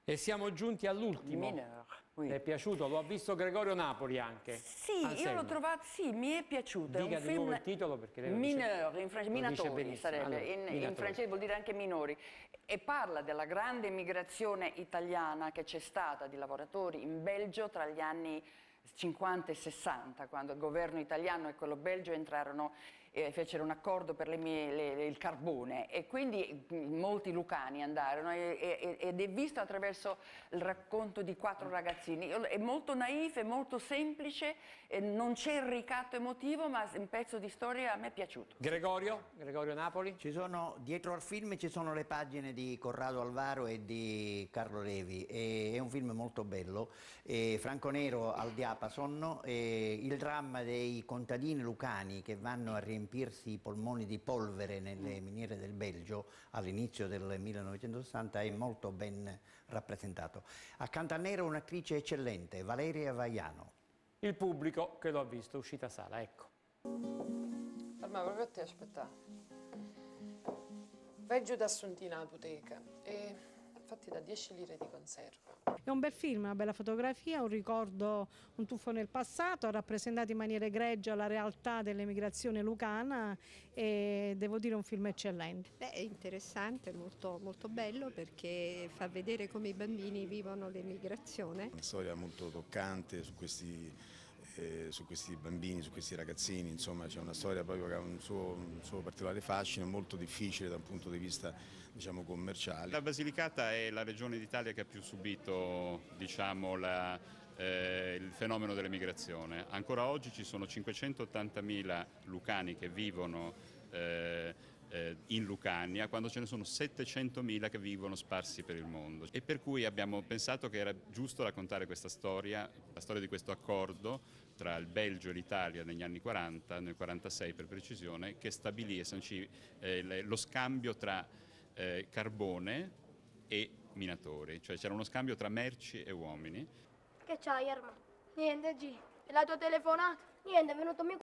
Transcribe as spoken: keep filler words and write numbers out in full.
E siamo giunti all'ultimo. Mineur, oui. Le è piaciuto? Lo ha visto Gregorio Napoli anche. Sì, Anselmo. io l'ho trovato, sì, mi è piaciuto. Dica è un di film nuovo il titolo perché lei lo Mineur, dice, in francese, lo dice minatori benissimo. sarebbe, Allora, in, minatori. in francese vuol dire anche minori. E parla della grande migrazione italiana che c'è stata di lavoratori in Belgio tra gli anni cinquanta e sessanta, quando il governo italiano e quello belgio entrarono e fecero un accordo per le, le, le, il carbone, e quindi molti lucani andarono e, e, ed è visto attraverso il racconto di quattro ragazzini. È molto naif, è molto semplice, non c'è il ricatto emotivo, ma è un pezzo di storia, a me è piaciuto. Gregorio? Gregorio Napoli? Ci sono, dietro al film ci sono le pagine di Corrado Alvaro e di Carlo Levi. E, è un film molto bello. E Franco Nero al diapason, e il dramma dei contadini lucani che vanno a riempirsi i polmoni di polvere nelle miniere del Belgio all'inizio del millenovecentosessanta è molto ben rappresentato. Accanto a Nero un'attrice eccellente, Valeria Vaiano. Il pubblico che lo ha visto, uscita sala, ecco. Ma proprio a te aspettare. Vai giù da Assuntina alla boteca e fatti da dieci lire di conserva. È un bel film, una bella fotografia, un ricordo, un tuffo nel passato, ha rappresentato in maniera egregia la realtà dell'emigrazione lucana e devo dire un film eccellente. Beh, è interessante, molto, molto bello perché fa vedere come i bambini vivono l'emigrazione. Una storia molto toccante su questi, eh, su questi bambini, su questi ragazzini, insomma c'è una storia proprio che ha un suo, un suo particolare fascino, molto difficile da un punto di vista, diciamo, commerciale. La Basilicata è la regione d'Italia che ha più subito, diciamo, la, eh, il fenomeno dell'emigrazione. Ancora oggi ci sono cinquecentottantamila lucani che vivono eh, eh, in Lucania, quando ce ne sono settecentomila che vivono sparsi per il mondo. E per cui abbiamo pensato che era giusto raccontare questa storia, la storia di questo accordo tra il Belgio e l'Italia negli anni quaranta, nel quarantasei per precisione, che stabilì e sancì eh, lo scambio tra eh, carbone e minatori, cioè c'era uno scambio tra merci e uomini. Che c'hai, Erma? Niente, G. E la tua telefonata? Niente, è venuto mio